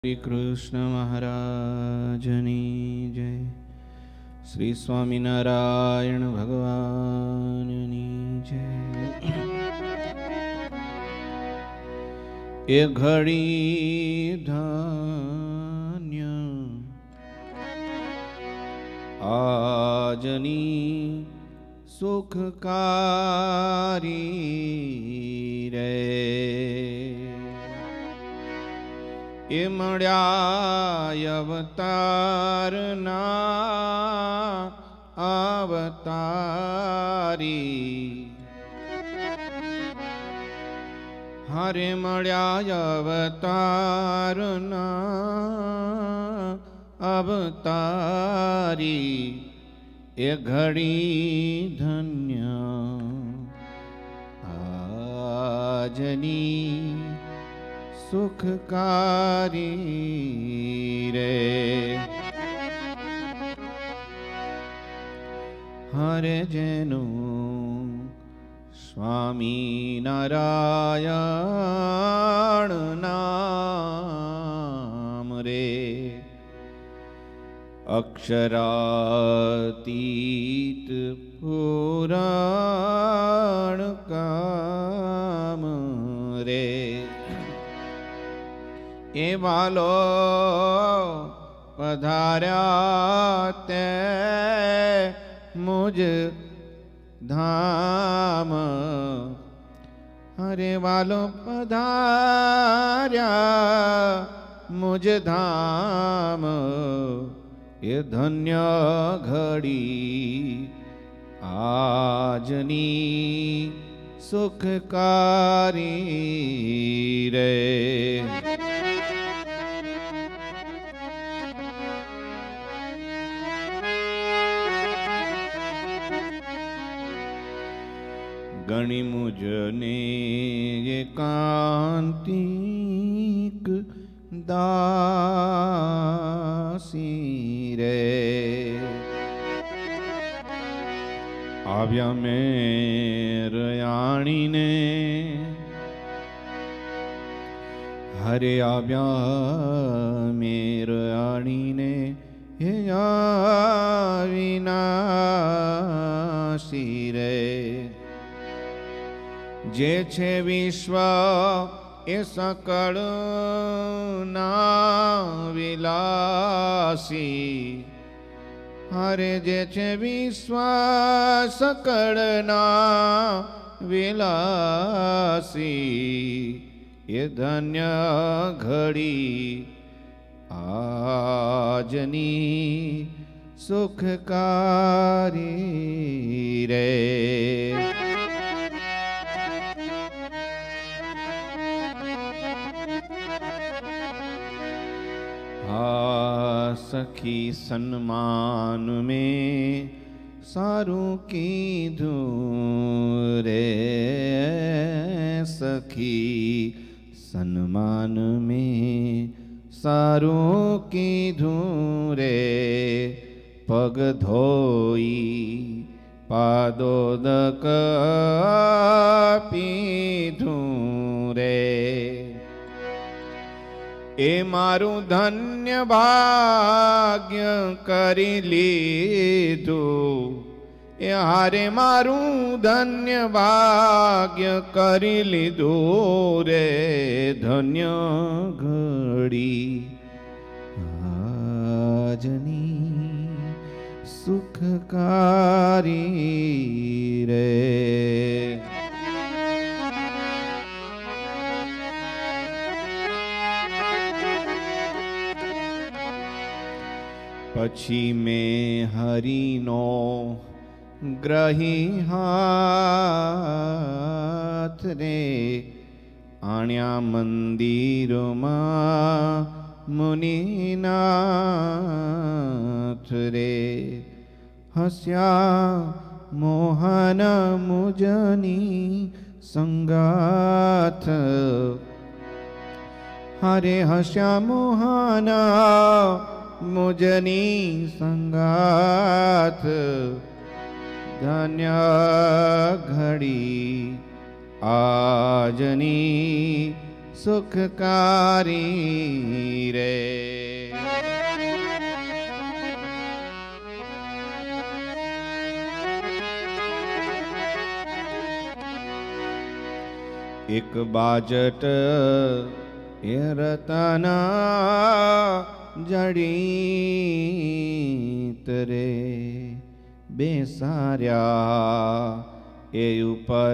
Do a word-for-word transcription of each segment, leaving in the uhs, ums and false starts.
श्री कृष्ण महाराजनी जय। श्री स्वामीनारायण भगवाननी जय। ए घड़ी धन्य आजनी सुखकारी रे। ए मळ्या अवतारना अवतारी। हरे मळ्या अवतारना अवतारी। ए घड़ी धन्य आजनी सुखकारी रे। हरे जेनु स्वामी नारायण नाम रे। अक्षरातीत पुराण काम रे। ए वालो पधार्या ते मुझ धाम। हरे वालो पधार्या मुझ धाम। ये धन्य घड़ी आजनी सुखकारी रे। गणी मुझने एकांतिक दासी रे। आव्या मेरे याणी ने हरे आव्या मेरे याणी ने हे अविनाशी रे। जे छे विश्व ए सकल ना विलासी। हरे जे छे विश्व सकल ना विलासी। ये धन्य घड़ी आजनी सुखकारी रे। सखी सन्मान में सारू कीधू रे। सखी सन्मान में सारू कीधू रे। पग धोई पादोदक पीधू रे। ए मारू धन्य भाग्य करी लीधू। ए हारे मारू धन्य भाग्य करी लीधू रे। धन्य घड़ी आजनी सुखकारी रे। पछी में हरि नो ग्रही हाथ रे। आण्या मंदिर मा मुनिनाथ रे। हस्या मोहन मुजनी संगाथ। हरे हस्या मोहन मुजनी संगाथ। धन्य घड़ी आजनी સુખકારી રે. એક બાજટ એ રતના જડિત રે, બેસાર્યા એ ઉપર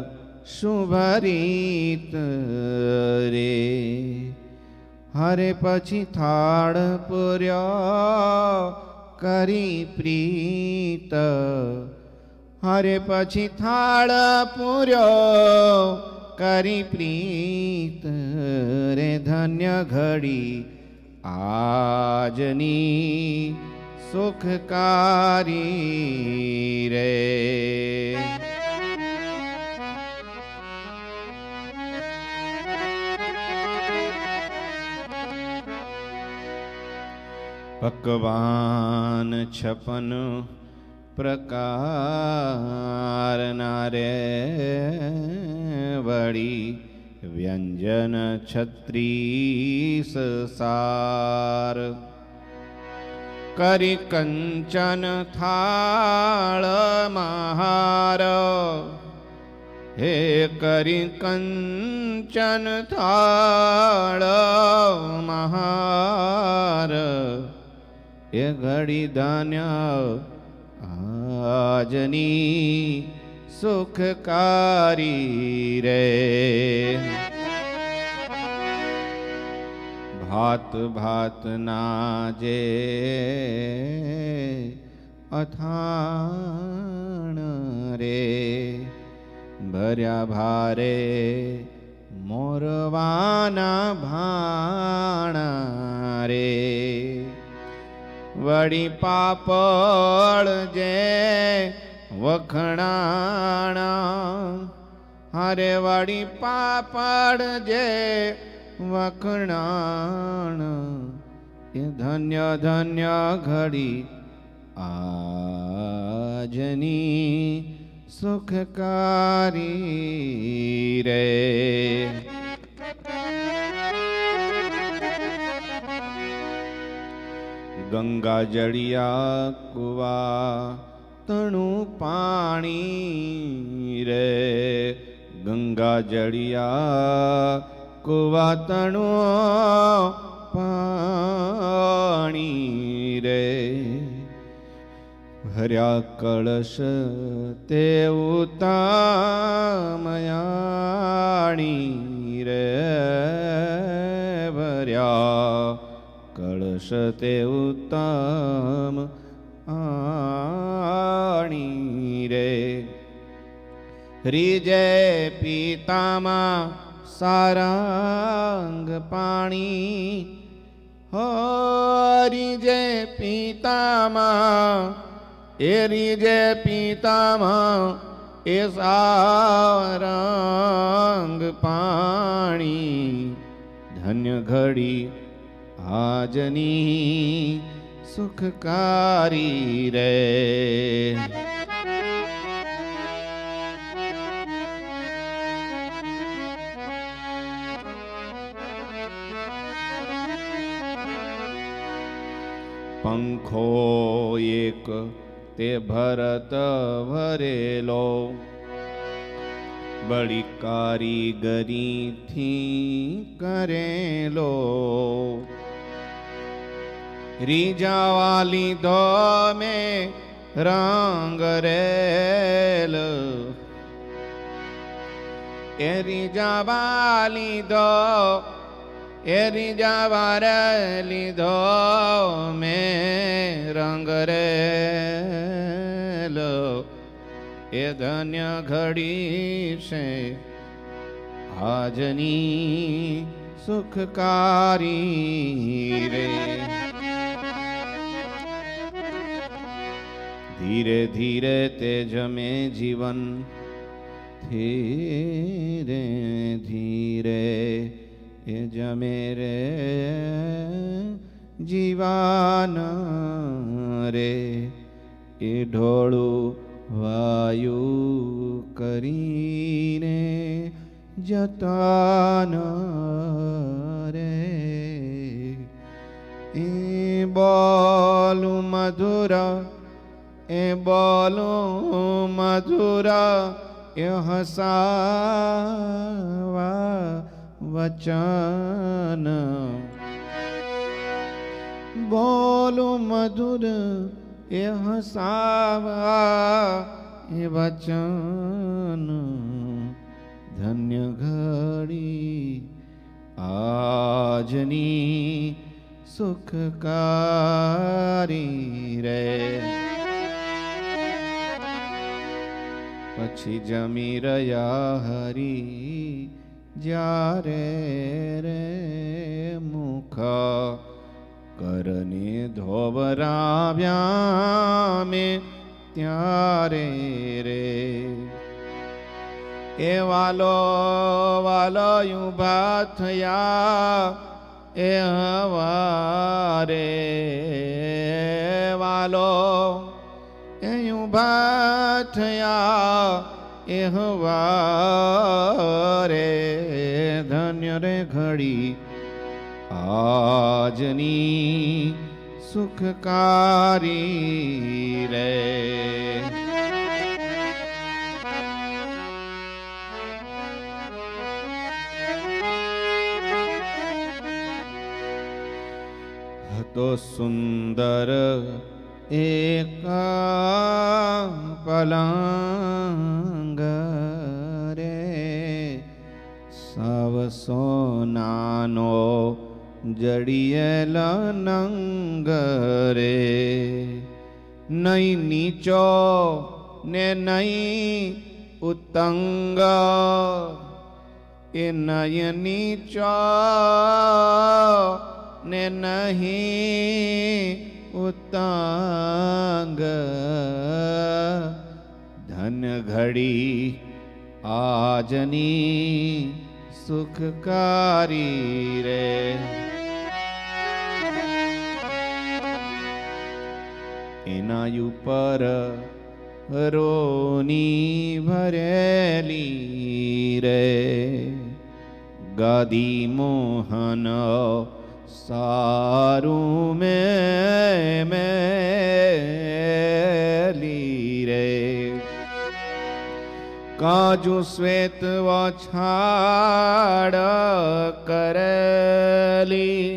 શુભરીત રે. હરે પછી થાળ પૂર્યો કરી પ્રીત, હરે પછી થાળ પૂર્યો કરી પ્રીત રે. ધન્ય ઘડી આજની સુખકારી રે. પકવાન છપન પ્રકારના રે, વળી વ્યંજન છત્રીસ સાર. કરી કંચન થાળ મહાર, હે કરી કંચન થાળ મહાર. એ ઘડી ધાન્ય આજની સુખકારી રે. ભાત ભાત ના જે અથાણ રે, ભર્યા ભારે મોરવાના ભાણા રે. વળી પાપડ જે વખણાણા, હરે વળી પાપડ જે વખણાણા. એ ધન્ય ધન્ય ઘડી આજની સુખકારી રે. ગંગા જળિયા કુવા તણું પાણી રે, ગંગા જળિયા કુવા તણું પાણી રે. ભર્યા કળશ તે ઉતામયાણી રે, ભર્યા કળશ તે ઉત્તમ આણી રે. રીજે પિતામાં સારંગ પાણી, હો રીજે પિતામાં, એ રીજે પિતામાં એ સારંગ પાણી. ધન્ય ઘડી આજની સુખકારી રે. પંખો એક તે ભરત ભરેલો, બળી કારીગરીથી કરેલો. રીજાવા લીધો મેં રંગ રેલ, એ રીજાવા લીધો, એ રીજાવા લીધો મેં રંગ રેલ. એ ધન્ય ઘડી છે આજની સુખકારી રે. ધીરે ધીરે તે જમે જીવન, ધીરે ધીરે એ જમે રે જીવાન રે. એ ઢોળું વાયુ કરીને જતન રે એ બોલું મધુર એ બોલું મધુર એ હસાવા વચન બોલું મધુર એ હસાવા એ વચન ધન્ય ઘડી આજની સુખકારી રે પછી જમી રહ્યા હરી જ્યારે રે મુખ કરને ધોવરાવ્યા મેં ત્યારે રે એ વાલો વાલો ઉભા થયા એ હવારે વાલો એ ઉભા થયા એ હવારે ધન્ય રે ઘડી આજની સુખકારી રે હતો સુંદર એક પલંગ રે સાવ સોનાનો જડિયેલ નંગ રે નહીં નીચો ને નહીં ઉત્તંગ એ નય નીચો ને નહીં ઉત્તંગ ધન ઘડી આજની સુખકારી રે એના ઉપર રોની ભરેલી રે ગાદી મોહન સારું મેં મેલી રે કાજુ શ્વેત વછાડ કરેલી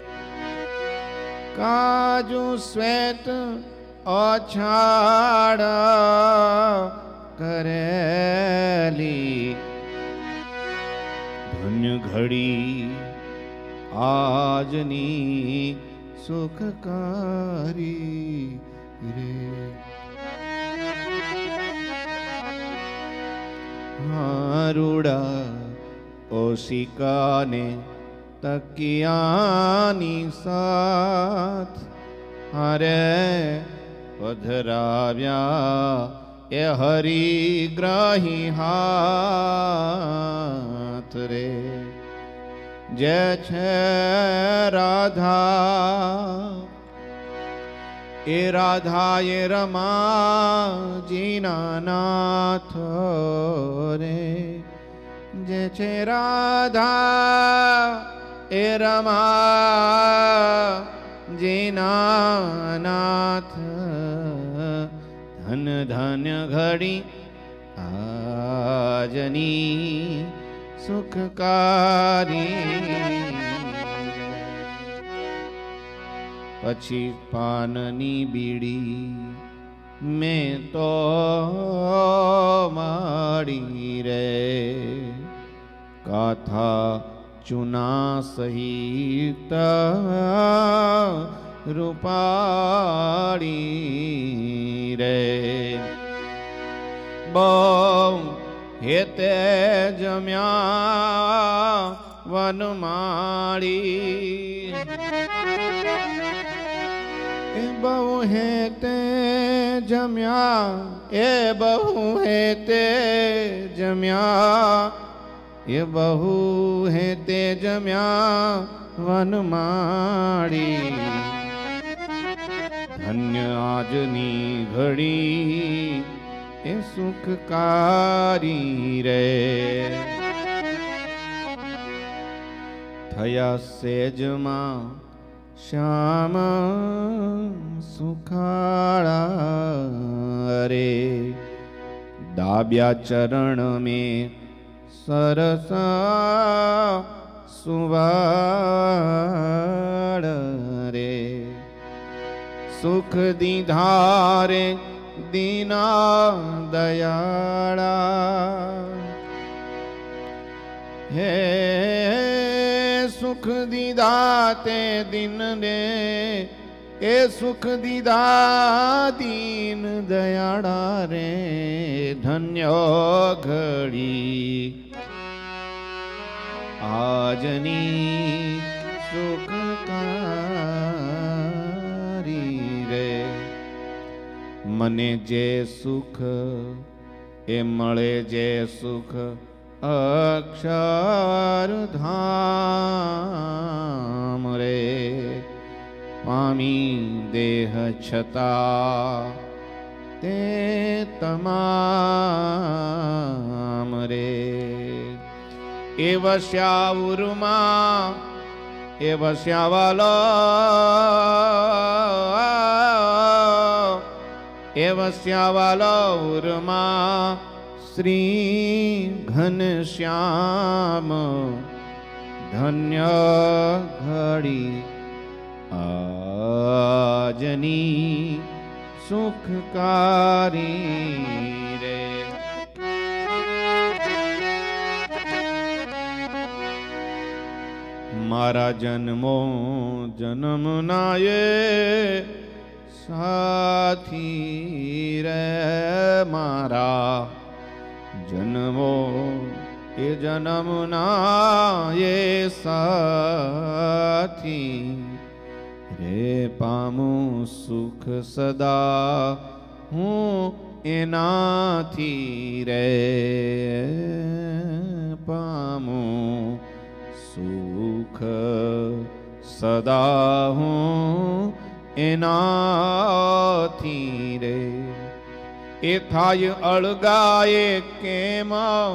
કાજુ શ્વેત અછાડ કરેલી ધન્ય ઘડી આજની સુખકારી રે હારુડા ઓશિકાને તકિયાની સાથ હરે પધરાવ્યા એ હરિગ્રાહી હાથ રે જે છે રાધા એ રાધા એ રમાજીના નાથ રે જે છે રાધા એ રમાજીના નાથ ધન ધન્ય ઘડી આજની સુખકારી પછી પાનની બીડી મેં તો માડી રે કાથા ચુના સહિત રૂપાળી રે બહુ હેતે જમ્યા વનમાળી એ બહુ હેતે જમ્યા એ બહુ હેતે જમ્યા એ બહુ હેતે જમ્યા વનમાળી ધન્ય આજની ઘડી એ સુખકારી રે થયા સેજમાં શ્યામ સુખાળા રે દાબ્યા ચરણ મેં સરસા સુવાળ રે સુખ દીધા રે દીના દયાળા હે સુખ દીધા તે દિન ને એ સુખ દીધા દીન દયાળા રે ધન્ય ઘડી આજની સુખકારી રે મને જે સુખ એ મળે જે સુખ અક્ષરધામ રે પામી દેહ છતાં તે તમામ રે એ વસ્યા ઉરમાં એ વસ્યા વાલો એ વસ્યા વાલો ઉરમાં શ્રી ઘનશ્યામ ધન્ય ઘડી આજની સુખકારી રે મારા જન્મો જન્મના એ સાથી રે મારા જન્મો એ જન્મના એ સાથી રે પામું સુખ સદા હું એનાથી રે પામું સુખ સદા હું એનાથી રે એ થાય અળગાએ કેમ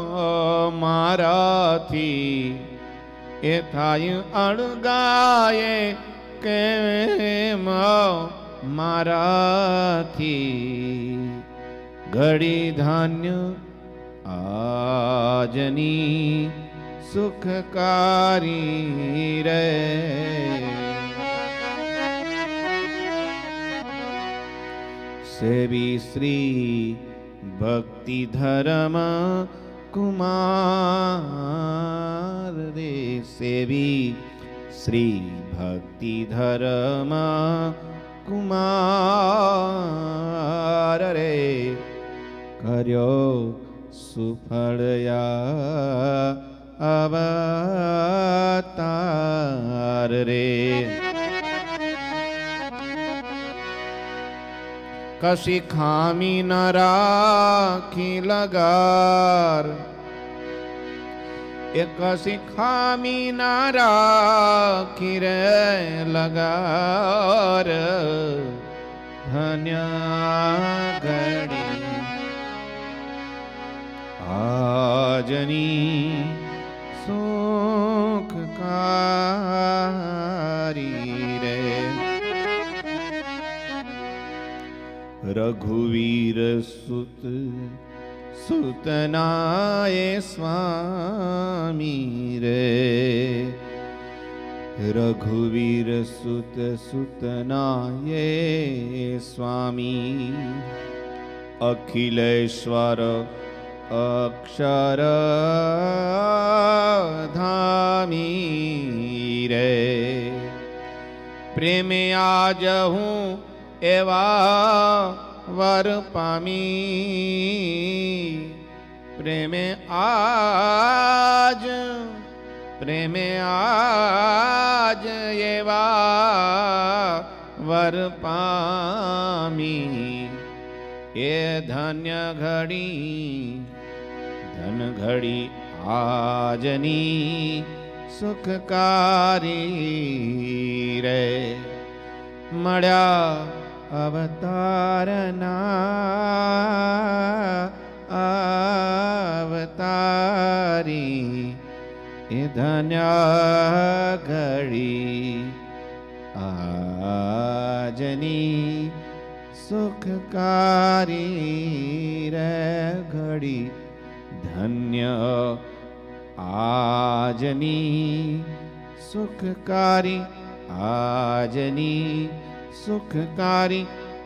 મારાથી એ થાય અળગાએ કેમ મારાથી ઘડી ધાન્ય આજની સુખકારી રે સેવી શ્રી ભક્તિ ધર્મ કુમાર રે સેવી શ્રી ભક્તિ ધર્મ કુમાર રે કર્યો સુફળયા અવતાર રે કશી ખામી ન રાખી લગાર એ કશી ખામી ન રાખી રે લગાર ધન્ય ઘડી આજની સુખકારી રે રઘુવીર સુત સુતનાએ સ્વામી રે રઘુવીર સુત સુતનાએ સ્વામી અખિલેશ્વર અક્ષર ધામી રે પ્રેમે આજ હું એવા વર પામી પ્રેમે આજ પ્રેમે આજ એવા વર પામી એ ધન્ય ઘડી ધન ઘડી આજની સુખકારી રે મળ્યા અવતારના અવતારી એ ધન્ય ઘડી આજની સુખકારી રે ઘડી, ધન્ય આજની સુખકારી, આજની સુખકારી,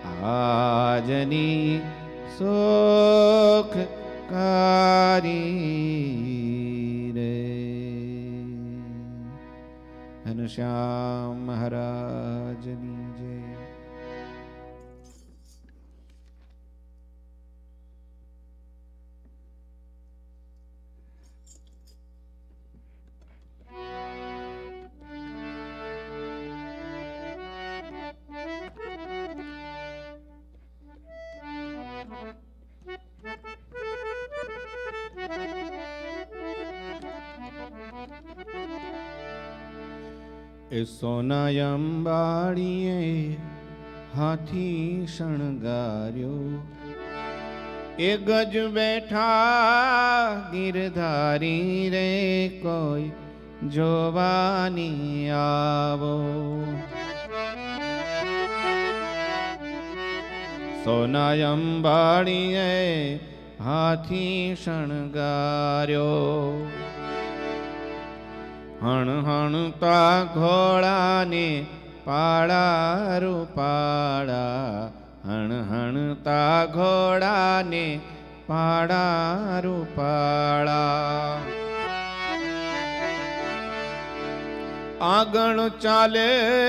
આજની સુખકારી રે. ઘનશ્યામ મહારાજની જય. એ સોના અંબાડીએ હાથી શણગાર્યો, એ ગજ બેઠા ગિરધારી રે કોઈ જોવાની આવો. સોના અંબાડીએ હાથી શણગાર્યો, હણ હણતા ઘોડાને પાડા રૂપાડા, હણ હણતા ઘોડાને પાડા રૂપાડા. આગળ ચાલે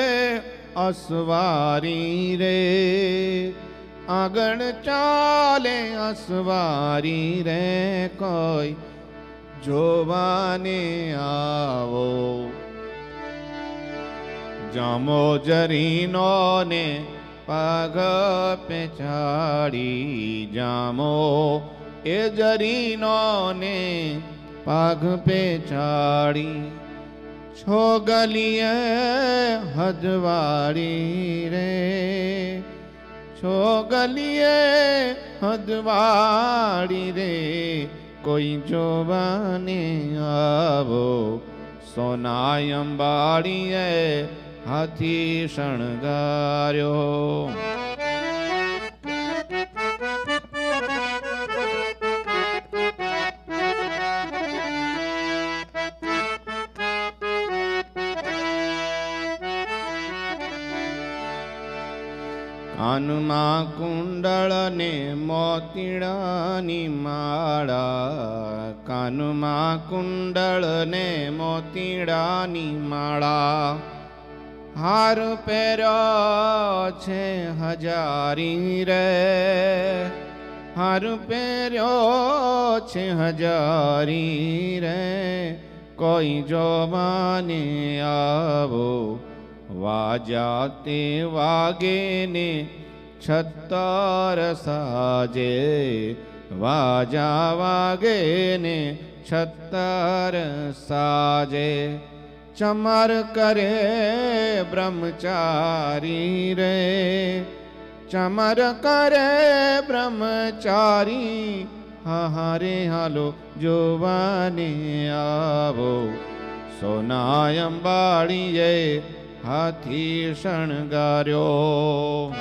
અસવારી રે, આગળ ચાલે અસવારી રે કોઈ જોવાને આવો. જામો જરીનો ને પગ પેચાડી, જામો એ જરીનો ને પગ પેચાડી. છોગલીએ હદવાડી રે, છોગલીએ હદવાડી રે કોઈ જોવાને આવો. સોના અંબાડીએ હાથી શણગાર્યો, કાનમાં કુંડળ ને મોતીડાની માળા, કાનમાં કુંડળ ને મોતીડાની માળા. હાર પહેર્યો છે હજારી રે, હાર પહેર્યો છે હજારી રે કોઈ જોવાને આવો. વાજા તે વાગે ને છત્તર સાજે, વાજા વાગે ને છત્તર સાજે. ચમર કરે બ્રહ્મચારી રે, ચમર કરે બ્રહ્મચારી. હારે હાલો જોવાને આવો. સોના અંબાડીએ હાથી શણગાર્યો,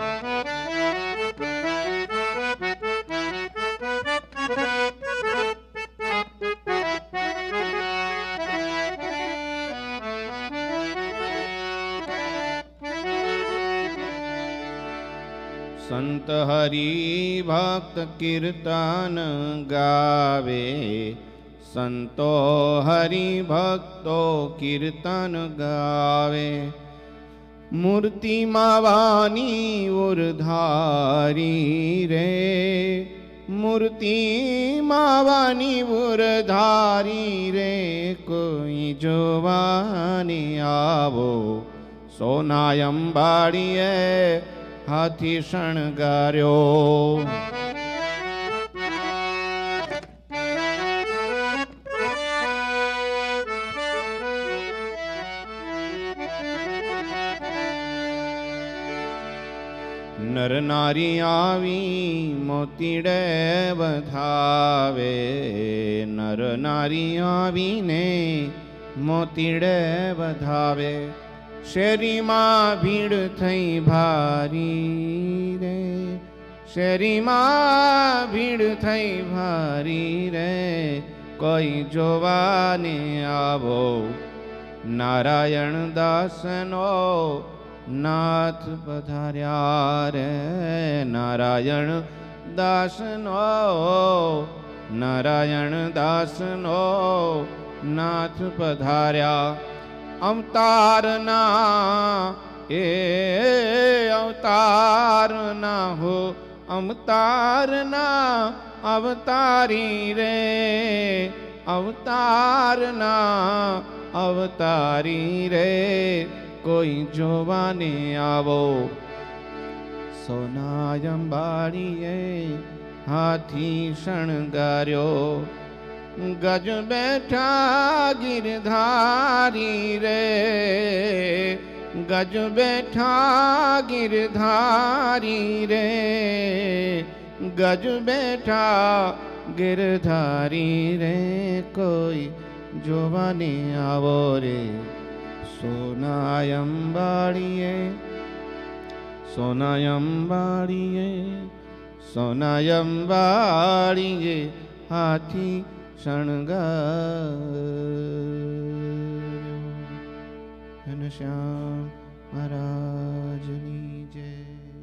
સંત હરિ ભક્ત કીર્તન ગાવે, સંતો હરિ ભક્તો કીર્તન ગાવે. મૂર્તિ માવાની ઉરધારી રે, મૂર્તિ માવાની ઉરધારી રે કોઈ જોવાને આવો. સોના અંબાડીએ હાથી શણગાર્યો, નર નારી આવી મોતીડે વધાવે, નર નારી આવીને મોતીડે વધાવે શેરીમાં ભીડ થઈ ભારી રે, શેરીમાં ભીડ થઈ ભારી રે, કોઈ જોવાને આવો નારાયણ દાસનો નાથ પધાર્યા રે, નારાયણ દાસનો નારાયણ દાસનો નાથ પધાર્યા. અવતારના એ અવતારના હો અવતારના અવતારી રે, અવતારના અવતારી રે, કોઈ જોવાને આવો સોના અંબાડીએ હાથી શણગાર્યો, ગજ બેઠા ગિરધારી રે, ગજ બેઠા ગિરધારી રે, ગજ બેઠા ગિરધારી રે, કોઈ જોવાને આવો રે સોના અંબાડીએ, સોના અંબાડીએ, સોના અંબાડીએ હાથી શણગાર્યો. ઘનશ્યામ મહારાજની જય.